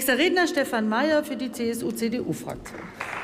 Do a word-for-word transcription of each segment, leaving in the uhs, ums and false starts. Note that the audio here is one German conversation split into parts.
Nächster Redner Stefan Mayer für die C S U-C D U-Fraktion.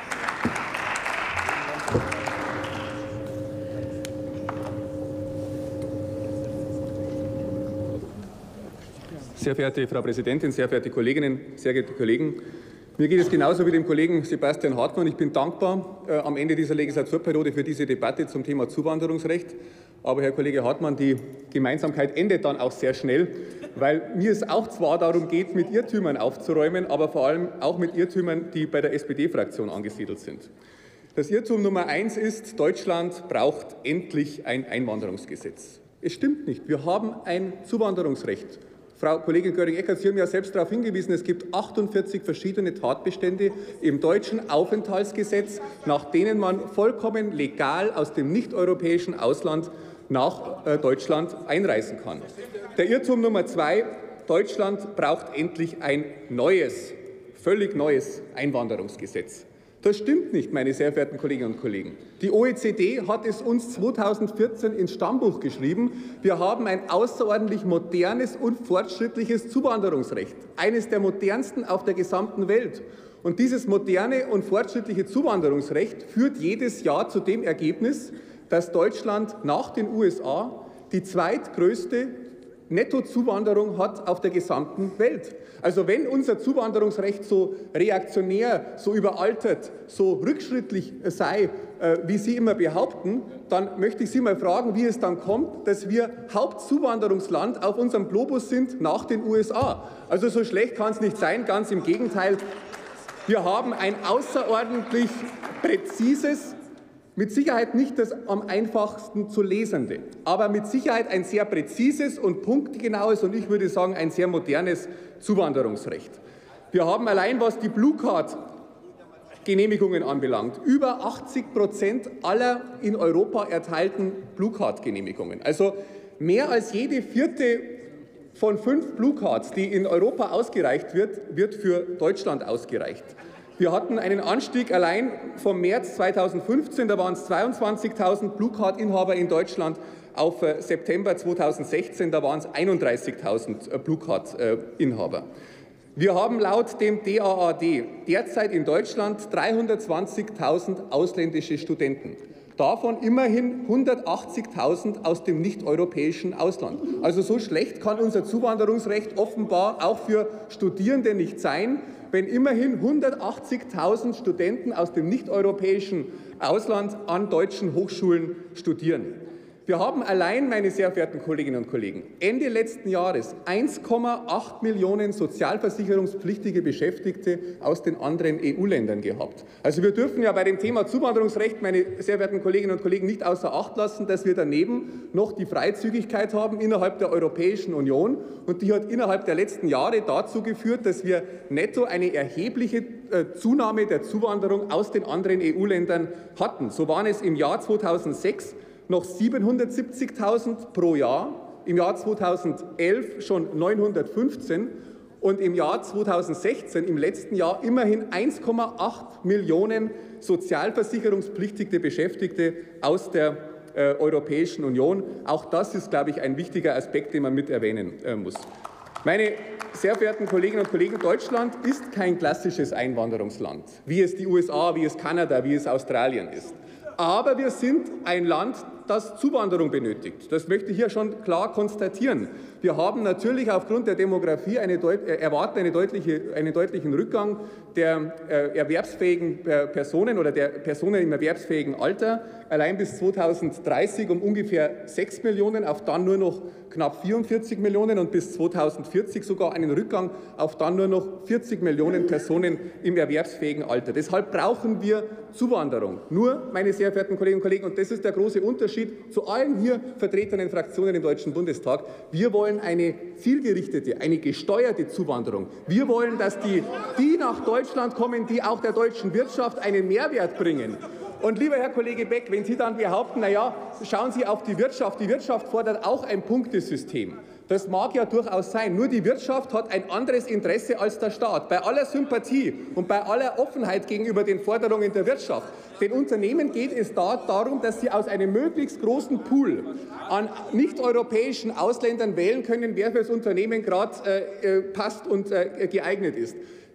Sehr verehrte Frau Präsidentin, sehr verehrte Kolleginnen, sehr geehrte Kollegen! Mir geht es genauso wie dem Kollegen Sebastian Hartmann. Ich bin dankbar äh, am Ende dieser Legislaturperiode für diese Debatte zum Thema Zuwanderungsrecht. Aber, Herr Kollege Hartmann, die Gemeinsamkeit endet dann auch sehr schnell, weil mir es auch zwar darum geht, mit Irrtümern aufzuräumen, aber vor allem auch mit Irrtümern, die bei der S P D-Fraktion angesiedelt sind. Das Irrtum Nummer eins ist, Deutschland braucht endlich ein Einwanderungsgesetz. Es stimmt nicht. Wir haben ein Zuwanderungsrecht. Frau Kollegin Göring-Eckardt, Sie haben ja selbst darauf hingewiesen, es gibt achtundvierzig verschiedene Tatbestände im deutschen Aufenthaltsgesetz, nach denen man vollkommen legal aus dem nicht-europäischen Ausland nach Deutschland einreisen kann. Der Irrtum Nummer zwei, Deutschland braucht endlich ein neues, völlig neues Einwanderungsgesetz. Das stimmt nicht, meine sehr verehrten Kolleginnen und Kollegen. Die O E C D hat es uns zweitausendvierzehn ins Stammbuch geschrieben. Wir haben ein außerordentlich modernes und fortschrittliches Zuwanderungsrecht, eines der modernsten auf der gesamten Welt. Und dieses moderne und fortschrittliche Zuwanderungsrecht führt jedes Jahr zu dem Ergebnis, dass Deutschland nach den U S A die zweitgrößte Nettozuwanderung hat auf der gesamten Welt. Also wenn unser Zuwanderungsrecht so reaktionär, so überaltert, so rückschrittlich sei, äh, wie Sie immer behaupten, dann möchte ich Sie mal fragen, wie es dann kommt, dass wir Hauptzuwanderungsland auf unserem Globus sind nach den U S A. Also so schlecht kann es nicht sein, ganz im Gegenteil. Wir haben ein außerordentlich präzises, mit Sicherheit nicht das am einfachsten zu lesende, aber mit Sicherheit ein sehr präzises und punktgenaues und ich würde sagen ein sehr modernes Zuwanderungsrecht. Wir haben allein, was die Blue Card Genehmigungen anbelangt, über achtzig Prozent aller in Europa erteilten Blue Card Genehmigungen. Also mehr als jede vierte von fünf Blue Cards, die in Europa ausgereicht wird, wird für Deutschland ausgereicht. Wir hatten einen Anstieg allein vom März zweitausendfünfzehn, da waren es zweiundzwanzigtausend Blue Card Inhaber in Deutschland, auf September zweitausendsechzehn, da waren es einunddreißigtausend Blue Card Inhaber. Wir haben laut dem D A A D derzeit in Deutschland dreihundertzwanzigtausend ausländische Studenten. Davon immerhin hundertachtzigtausend aus dem nicht-europäischen Ausland. Also so schlecht kann unser Zuwanderungsrecht offenbar auch für Studierende nicht sein, wenn immerhin hundertachtzigtausend Studenten aus dem nicht-europäischen Ausland an deutschen Hochschulen studieren. Wir haben allein, meine sehr verehrten Kolleginnen und Kollegen, Ende letzten Jahres eins Komma acht Millionen sozialversicherungspflichtige Beschäftigte aus den anderen E U-Ländern gehabt. Also wir dürfen ja bei dem Thema Zuwanderungsrecht, meine sehr verehrten Kolleginnen und Kollegen, nicht außer Acht lassen, dass wir daneben noch die Freizügigkeit haben innerhalb der Europäischen Union. Und die hat innerhalb der letzten Jahre dazu geführt, dass wir netto eine erhebliche Zunahme der Zuwanderung aus den anderen E U-Ländern hatten. So waren es im Jahr zweitausendsechs noch siebenhundertsiebzigtausend pro Jahr, im Jahr zweitausendelf schon neunhundertfünfzehn und im Jahr zweitausendsechzehn, im letzten Jahr, immerhin eins Komma acht Millionen sozialversicherungspflichtige Beschäftigte aus der äh, Europäischen Union. Auch das ist, glaube ich, ein wichtiger Aspekt, den man mit erwähnen äh, muss. Meine sehr verehrten Kolleginnen und Kollegen, Deutschland ist kein klassisches Einwanderungsland, wie es die U S A, wie es Kanada, wie es Australien ist. Aber wir sind ein Land, das Zuwanderung benötigt. Das möchte ich hier schon klar konstatieren. Wir haben natürlich aufgrund der Demografie eine deut- äh, erwarten eine deutliche, einen deutlichen Rückgang der äh, erwerbsfähigen äh, Personen oder der Personen im erwerbsfähigen Alter. Allein bis zweitausenddreißig um ungefähr sechs Millionen, auf dann nur noch knapp vierundvierzig Millionen und bis zweitausendvierzig sogar einen Rückgang auf dann nur noch vierzig Millionen Personen im erwerbsfähigen Alter. Deshalb brauchen wir Zuwanderung. Nur, meine sehr verehrten Kolleginnen und Kollegen, und das ist der große Unterschied zu allen hier vertretenen Fraktionen im Deutschen Bundestag, wir wollen eine zielgerichtete, eine gesteuerte Zuwanderung. Wir wollen, dass die, die nach Deutschland kommen, die auch der deutschen Wirtschaft einen Mehrwert bringen. Und lieber Herr Kollege Beck, wenn Sie dann behaupten, na ja, schauen Sie auf die Wirtschaft, die Wirtschaft fordert auch ein Punktesystem. Das mag ja durchaus sein, nur die Wirtschaft hat ein anderes Interesse als der Staat. Bei aller Sympathie und bei aller Offenheit gegenüber den Forderungen der Wirtschaft. Den Unternehmen geht es da darum, dass sie aus einem möglichst großen Pool an nicht-europäischen Ausländern wählen können, wer für das Unternehmen gerade äh, passt und äh, geeignet ist.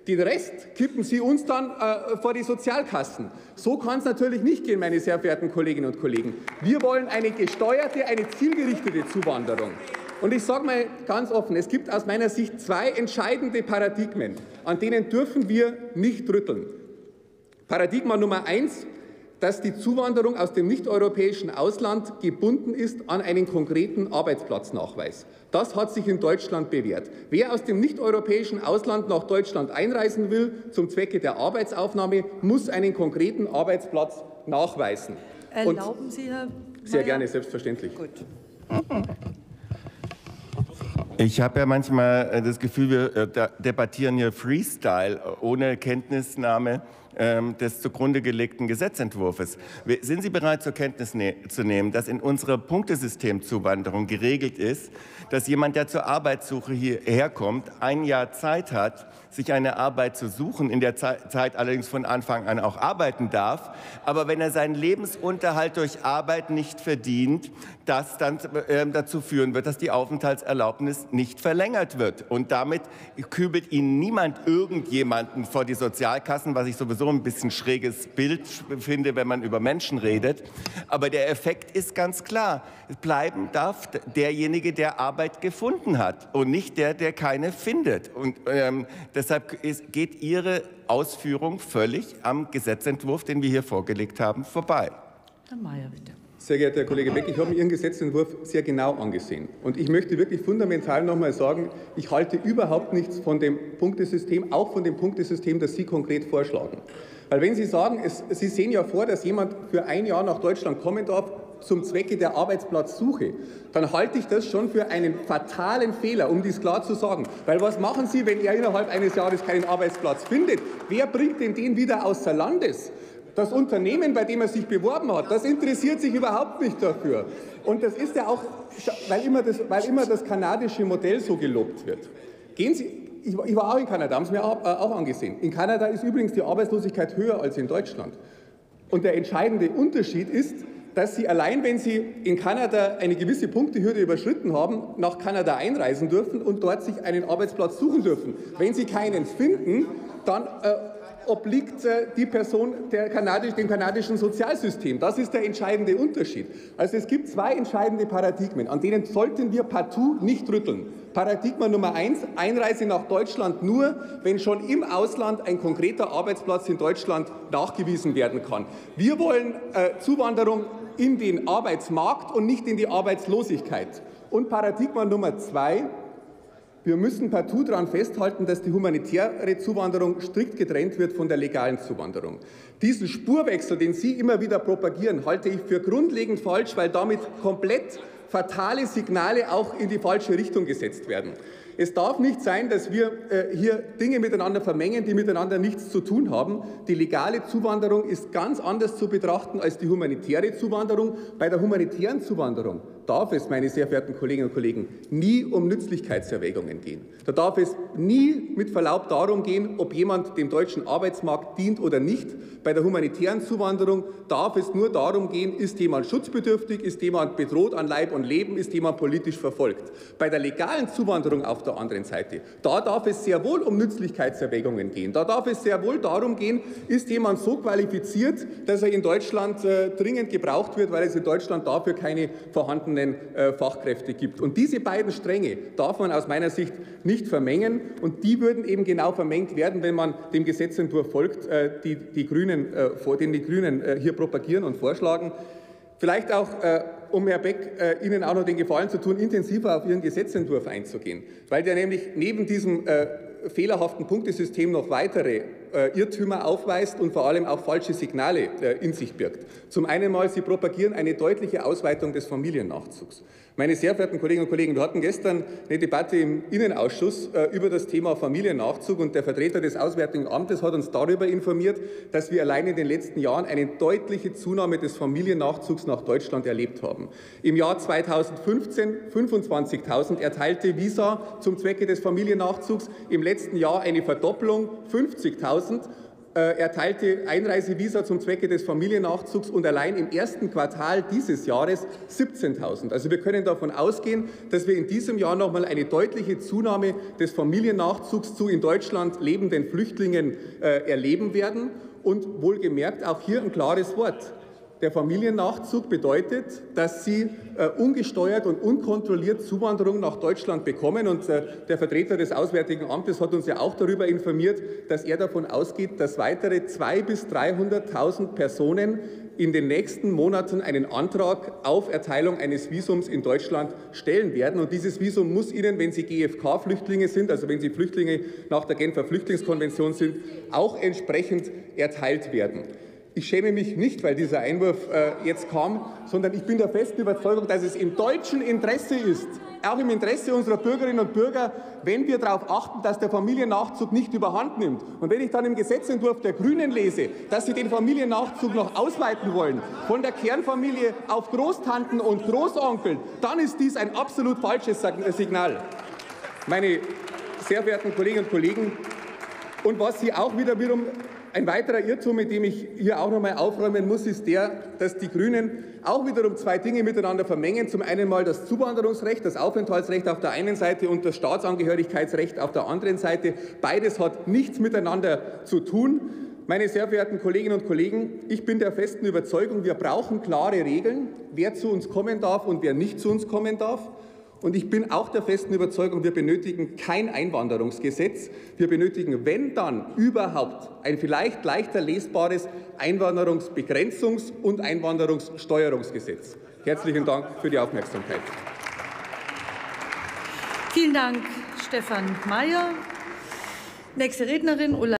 Den Rest kippen Sie uns dann äh, vor die Sozialkassen. So kann es natürlich nicht gehen, meine sehr verehrten Kolleginnen und Kollegen. Wir wollen eine gesteuerte, eine zielgerichtete Zuwanderung. Und ich sage mal ganz offen, es gibt aus meiner Sicht zwei entscheidende Paradigmen, an denen dürfen wir nicht rütteln. Paradigma Nummer eins, dass die Zuwanderung aus dem nicht-europäischen Ausland gebunden ist an einen konkreten Arbeitsplatznachweis. Das hat sich in Deutschland bewährt. Wer aus dem nicht-europäischen Ausland nach Deutschland einreisen will, zum Zwecke der Arbeitsaufnahme, muss einen konkreten Arbeitsplatz nachweisen. Erlauben Und Sie, Herr Mayer? Sehr gerne, selbstverständlich. Gut. Ich habe ja manchmal das Gefühl, wir debattieren hier Freestyle, ohne Kenntnisnahme des zugrunde gelegten Gesetzentwurfs. Sind Sie bereit, zur Kenntnis ne zu nehmen, dass in unserer Punktesystemzuwanderung geregelt ist, dass jemand, der zur Arbeitssuche hierher kommt, ein Jahr Zeit hat, sich eine Arbeit zu suchen, in der Zeit allerdings von Anfang an auch arbeiten darf, aber wenn er seinen Lebensunterhalt durch Arbeit nicht verdient, das dann äh, dazu führen wird, dass die Aufenthaltserlaubnis nicht verlängert wird. Und damit kübelt ihn niemand irgendjemanden vor die Sozialkassen, was ich sowieso ein bisschen schräges Bild finde, wenn man über Menschen redet. Aber der Effekt ist ganz klar. Bleiben darf derjenige, der Arbeit gefunden hat und nicht der, der keine findet. Und ähm, deshalb ist, geht Ihre Ausführung völlig am Gesetzentwurf, den wir hier vorgelegt haben, vorbei. Herr Mayer, bitte. Sehr geehrter Herr Kollege Beck, ich habe mir Ihren Gesetzentwurf sehr genau angesehen. Und ich möchte wirklich fundamental noch einmal sagen, ich halte überhaupt nichts von dem Punktesystem, auch von dem Punktesystem, das Sie konkret vorschlagen. Weil wenn Sie sagen, es, Sie sehen ja vor, dass jemand für ein Jahr nach Deutschland kommen darf, zum Zwecke der Arbeitsplatzsuche, dann halte ich das schon für einen fatalen Fehler, um dies klar zu sagen. Weil was machen Sie, wenn er innerhalb eines Jahres keinen Arbeitsplatz findet? Wer bringt denn den wieder außer Landes? Das Unternehmen, bei dem er sich beworben hat, das interessiert sich überhaupt nicht dafür. Und das ist ja auch, weil immer das, weil immer das kanadische Modell so gelobt wird. Gehen Sie, ich, ich war auch in Kanada, haben Sie mir auch, äh, auch angesehen. In Kanada ist übrigens die Arbeitslosigkeit höher als in Deutschland. Und der entscheidende Unterschied ist, dass Sie allein, wenn Sie in Kanada eine gewisse Punktehürde überschritten haben, nach Kanada einreisen dürfen und dort sich einen Arbeitsplatz suchen dürfen. Wenn Sie keinen finden, dann äh, obliegt äh, die Person der kanadisch, dem kanadischen Sozialsystem. Das ist der entscheidende Unterschied. Also es gibt zwei entscheidende Paradigmen, an denen sollten wir partout nicht rütteln. Paradigma Nummer eins, Einreise nach Deutschland nur, wenn schon im Ausland ein konkreter Arbeitsplatz in Deutschland nachgewiesen werden kann. Wir wollen äh, Zuwanderung in den Arbeitsmarkt und nicht in die Arbeitslosigkeit. Und Paradigma Nummer zwei, wir müssen partout daran festhalten, dass die humanitäre Zuwanderung strikt getrennt wird von der legalen Zuwanderung. Diesen Spurwechsel, den Sie immer wieder propagieren, halte ich für grundlegend falsch, weil damit komplett fatale Signale auch in die falsche Richtung gesetzt werden. Es darf nicht sein, dass wir äh, hier Dinge miteinander vermengen, die miteinander nichts zu tun haben. Die legale Zuwanderung ist ganz anders zu betrachten als die humanitäre Zuwanderung. Bei der humanitären Zuwanderung darf es, meine sehr verehrten Kolleginnen und Kollegen, nie um Nützlichkeitserwägungen gehen. Da darf es nie mit Verlaub darum gehen, ob jemand dem deutschen Arbeitsmarkt dient oder nicht. Bei der humanitären Zuwanderung darf es nur darum gehen, ist jemand schutzbedürftig, ist jemand bedroht an Leib und Leben, ist jemand politisch verfolgt. Bei der legalen Zuwanderung auf der anderen Seite, da darf es sehr wohl um Nützlichkeitserwägungen gehen. Da darf es sehr wohl darum gehen, ist jemand so qualifiziert, dass er in Deutschland äh, dringend gebraucht wird, weil es in Deutschland dafür keine vorhandenen äh, Fachkräfte gibt. Und diese beiden Stränge darf man aus meiner Sicht nicht vermengen. Und die würden eben genau vermengt werden, wenn man dem Gesetzentwurf folgt, äh, die, die Grünen, äh, vor, den die Grünen äh, hier propagieren und vorschlagen. Vielleicht auch, äh, um Herr Beck äh, Ihnen auch noch den Gefallen zu tun, intensiver auf Ihren Gesetzentwurf einzugehen, weil der nämlich neben diesem äh, fehlerhaften Punktesystem noch weitere äh, Irrtümer aufweist und vor allem auch falsche Signale äh, in sich birgt. Zum einen mal, Sie propagieren eine deutliche Ausweitung des Familiennachzugs. Meine sehr verehrten Kolleginnen und Kollegen, wir hatten gestern eine Debatte im Innenausschuss äh, über das Thema Familiennachzug und der Vertreter des Auswärtigen Amtes hat uns darüber informiert, dass wir allein in den letzten Jahren eine deutliche Zunahme des Familiennachzugs nach Deutschland erlebt haben. Im Jahr zweitausendfünfzehn fünfundzwanzigtausend erteilte Visa zum Zwecke des Familiennachzugs, im letzten Jahr eine Verdoppelung, fünfzigtausend. äh, erteilte Einreisevisa zum Zwecke des Familiennachzugs und allein im ersten Quartal dieses Jahres siebzehntausend. Also wir können davon ausgehen, dass wir in diesem Jahr noch mal eine deutliche Zunahme des Familiennachzugs zu in Deutschland lebenden Flüchtlingen äh, erleben werden. Und wohlgemerkt auch hier ein klares Wort. Der Familiennachzug bedeutet, dass Sie äh, ungesteuert und unkontrolliert Zuwanderung nach Deutschland bekommen. Und äh, der Vertreter des Auswärtigen Amtes hat uns ja auch darüber informiert, dass er davon ausgeht, dass weitere zweihunderttausend bis dreihunderttausend Personen in den nächsten Monaten einen Antrag auf Erteilung eines Visums in Deutschland stellen werden. Und dieses Visum muss Ihnen, wenn Sie G F K-Flüchtlinge sind, also wenn Sie Flüchtlinge nach der Genfer Flüchtlingskonvention sind, auch entsprechend erteilt werden. Ich schäme mich nicht, weil dieser Einwurf äh, jetzt kam, sondern ich bin der festen Überzeugung, dass es im deutschen Interesse ist, auch im Interesse unserer Bürgerinnen und Bürger, wenn wir darauf achten, dass der Familiennachzug nicht überhand nimmt. Und wenn ich dann im Gesetzentwurf der Grünen lese, dass sie den Familiennachzug noch ausweiten wollen, von der Kernfamilie auf Großtanten und Großonkel, dann ist dies ein absolut falsches Signal. Meine sehr verehrten Kolleginnen und Kollegen, und was Sie auch wieder wiederum ein weiterer Irrtum, mit dem ich hier auch noch einmal aufräumen muss, ist der, dass die Grünen auch wiederum zwei Dinge miteinander vermengen. Zum einen mal das Zuwanderungsrecht, das Aufenthaltsrecht auf der einen Seite und das Staatsangehörigkeitsrecht auf der anderen Seite. Beides hat nichts miteinander zu tun. Meine sehr verehrten Kolleginnen und Kollegen, ich bin der festen Überzeugung, wir brauchen klare Regeln, wer zu uns kommen darf und wer nicht zu uns kommen darf. Und ich bin auch der festen Überzeugung, wir benötigen kein Einwanderungsgesetz. Wir benötigen, wenn dann überhaupt, ein vielleicht leichter lesbares Einwanderungsbegrenzungs- und Einwanderungssteuerungsgesetz. Herzlichen Dank für die Aufmerksamkeit. Vielen Dank, Stefan Mayer. Nächste Rednerin, Ulla